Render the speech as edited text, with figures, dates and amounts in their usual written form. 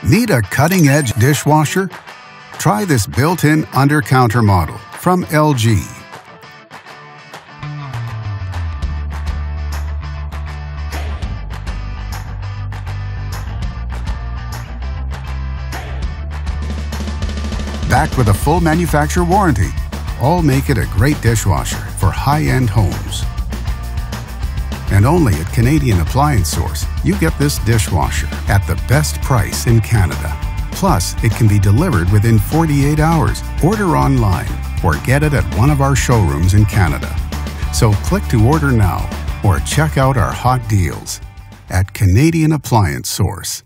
Need a cutting-edge dishwasher? Try this built-in under-counter model from LG. Backed with a full manufacturer warranty, all make it a great dishwasher for high-end homes. And only at Canadian Appliance Source, you get this dishwasher at the best price in Canada. Plus, it can be delivered within 48 hours. Order online or get it at one of our showrooms in Canada. So click to order now or check out our hot deals at Canadian Appliance Source.